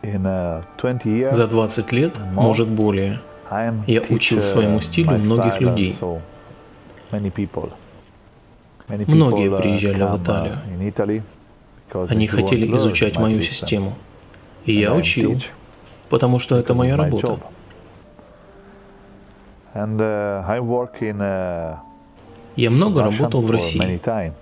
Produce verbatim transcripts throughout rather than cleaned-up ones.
За двадцать лет, может более, я учил своему стилю многих людей. Многие приезжали в Италию. Они хотели изучать мою систему. И я учил, потому что это моя работа. Я много работал в России.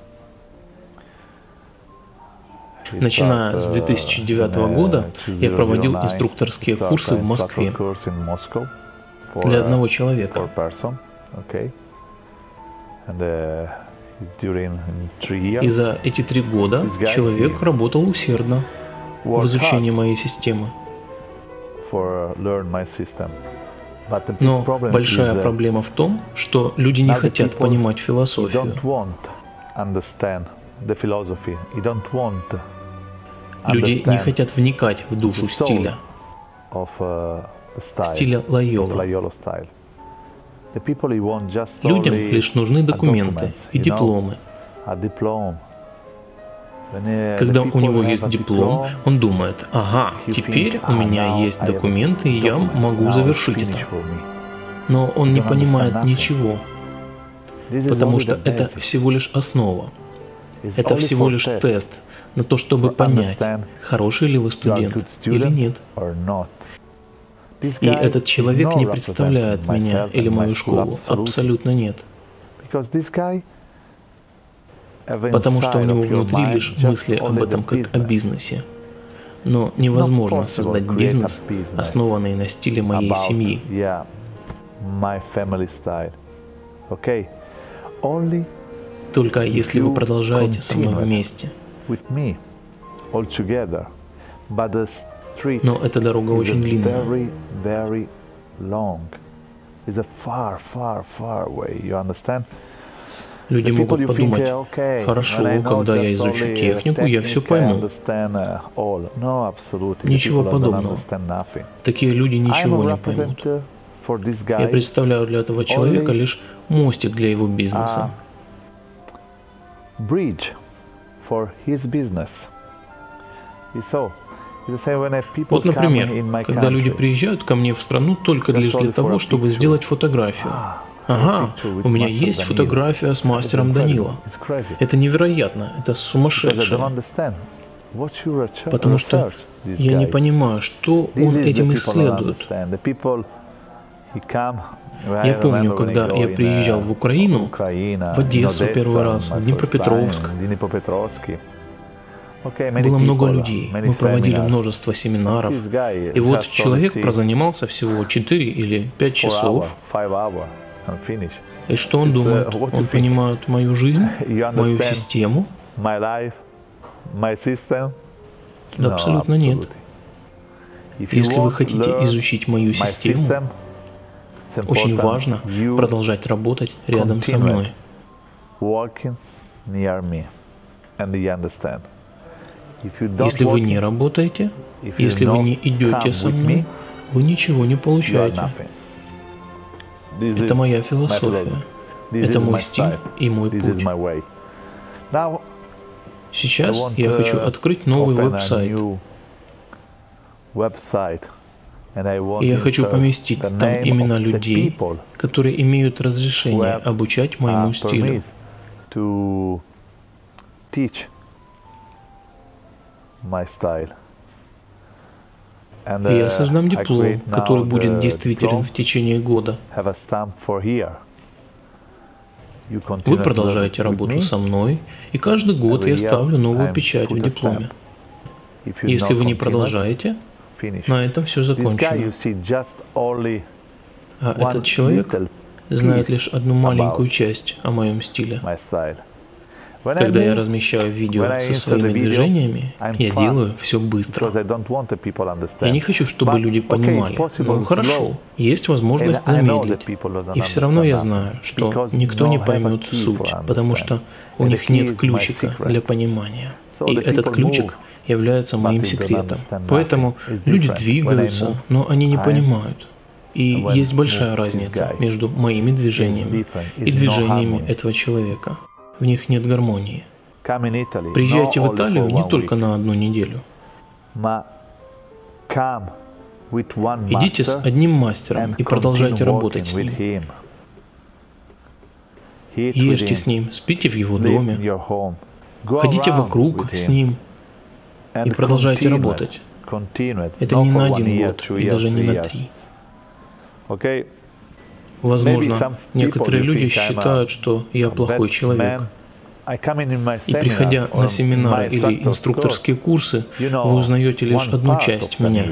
Начиная с две тысячи девятого года я проводил инструкторские курсы в Москве для одного человека. И за эти три года человек работал усердно в изучении моей системы. Но большая проблема в том, что люди не хотят понимать философию. Люди не хотят вникать в душу стиля, стиля Лойолы. Людям лишь нужны документы и дипломы. Когда у него есть диплом, он думает: ага, теперь у меня есть документы, и я могу завершить это. Но он не понимает ничего, потому что это всего лишь основа. Это всего лишь тест на то, чтобы понять, хороший ли вы студент или нет. И этот человек не представляет меня или мою школу. Абсолютно нет. Потому что у него внутри лишь мысли об этом как о бизнесе. Но невозможно создать бизнес, основанный на стиле моей семьи. Только если вы продолжаете со мной вместе. Но эта дорога очень длинная. Люди могут подумать: хорошо, когда я изучу технику, я все пойму. Ничего подобного. Такие люди ничего не поймут. Я представляю для этого человека лишь мостик для его бизнеса. Вот, например, когда люди приезжают ко мне в страну только лишь для того, чтобы сделать фотографию. Ага, у меня есть фотография с мастером Данила. Это невероятно, это сумасшедшее. Потому что я не понимаю, что он этим исследует. Я помню, когда я приезжал в Украину, в Одессу первый раз, в Днепропетровск. Было много людей, мы проводили множество семинаров, и вот человек прозанимался всего четыре или пять часов, и что он думает? Он понимает мою жизнь, мою систему? Да, абсолютно нет. Если вы хотите изучить мою систему, очень важно продолжать работать рядом со мной. Если вы не работаете, если вы не идете со мной, вы ничего не получаете. Это моя философия, это мой стиль и мой путь. Сейчас я хочу открыть новый веб-сайт. И я хочу поместить там имена людей, которые имеют разрешение обучать моему стилю. И я создам диплом, который будет действителен в течение года. Вы продолжаете работу со мной, и каждый год я ставлю новую печать в дипломе. Если вы не продолжаете, на этом все закончено. А этот человек знает лишь одну маленькую часть о моем стиле. Когда я размещаю видео со своими движениями, я делаю все быстро. Я не хочу, чтобы люди понимали. Ну хорошо, есть возможность замедлить. И все равно я знаю, что никто не поймет суть, потому что у них нет ключика для понимания. И этот ключик является моим секретом. Поэтому люди двигаются, но они не понимают. И есть большая разница между моими движениями и движениями этого человека. В них нет гармонии. Приезжайте в Италию не только на одну неделю. Идите с одним мастером и продолжайте работать с ним. Ешьте с ним, спите в его доме, ходите вокруг с ним и продолжайте работать. Это не на один год и даже не на три. Возможно, некоторые люди считают, что я плохой человек. И приходя на семинары или инструкторские курсы, вы узнаете лишь одну часть меня.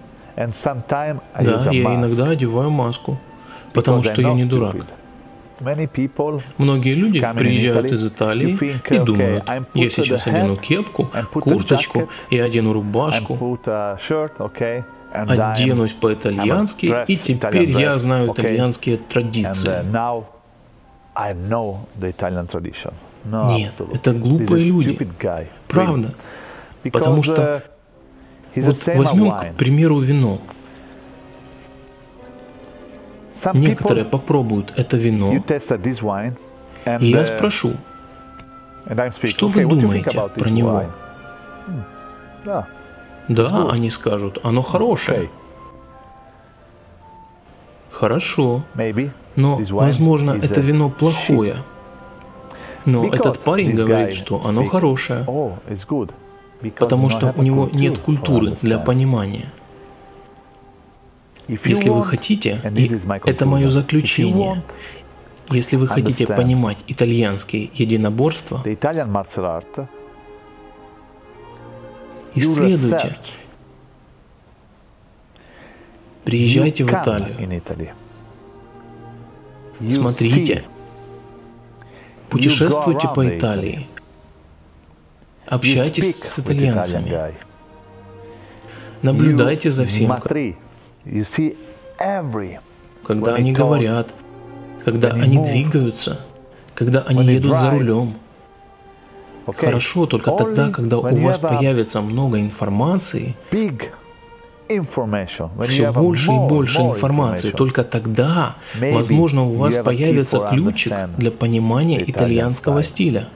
Да, я иногда одеваю маску, потому что я не дурак. Многие люди приезжают из Италии и думают, я сейчас одену кепку, курточку и одену рубашку, оденусь по-итальянски, и теперь я знаю итальянские традиции. Нет, это глупые люди. Правда. Потому что, вот возьмем, к примеру, вино. Некоторые попробуют это вино, и я спрошу, что вы думаете про него? Да, они скажут, оно хорошее. Хорошо, но, возможно, это вино плохое. Но этот парень говорит, что оно хорошее, потому что у него нет культуры для понимания. Если вы хотите, и это мое заключение, если вы хотите понимать итальянские единоборства, исследуйте. Приезжайте в Италию. Смотрите. Путешествуйте по Италии. Общайтесь с итальянцами. Наблюдайте за всем, когда они говорят, когда они двигаются, когда они едут за рулем. Хорошо только тогда, когда у вас появится много информации, все больше и больше информации, только тогда, возможно, у вас появится ключик для понимания итальянского стиля.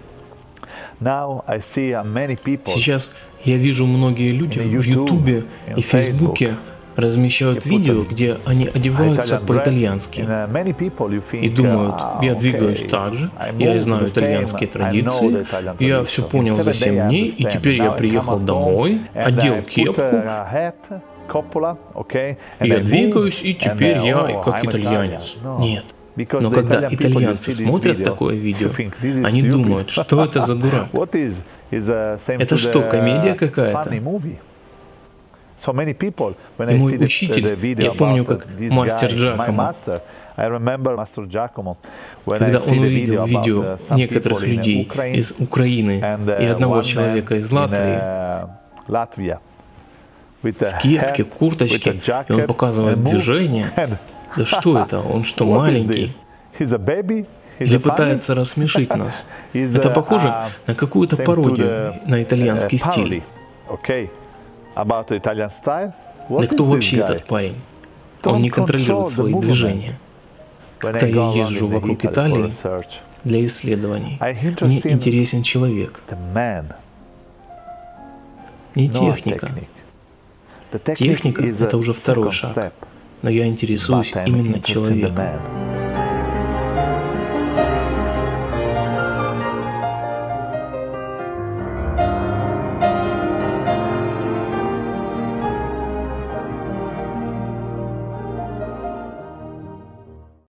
Сейчас я вижу многие люди в Ютубе и Фейсбуке размещают видео, где они одеваются по-итальянски и думают, я двигаюсь так же, я знаю итальянские традиции, я все понял за семь дней, и теперь я приехал домой, одел кепку, я двигаюсь, и теперь я как итальянец. Нет. Но когда итальянцы смотрят такое видео, они думают, что это за дурак? Это что, комедия какая-то? И мой учитель, я помню, как мастер Джакомо, когда он увидел видео некоторых людей из Украины и одного человека из Латвии в кепке, курточке, и он показывает движение. Да что это? Он что, маленький? Или пытается рассмешить нас? Это похоже на какую-то пародию на итальянский стиль. Да кто вообще этот парень? Он не контролирует свои движения. Когда я езжу вокруг Италии для исследований, мне интересен человек, не техника. Техника — это уже второй шаг, но я интересуюсь именно человеком.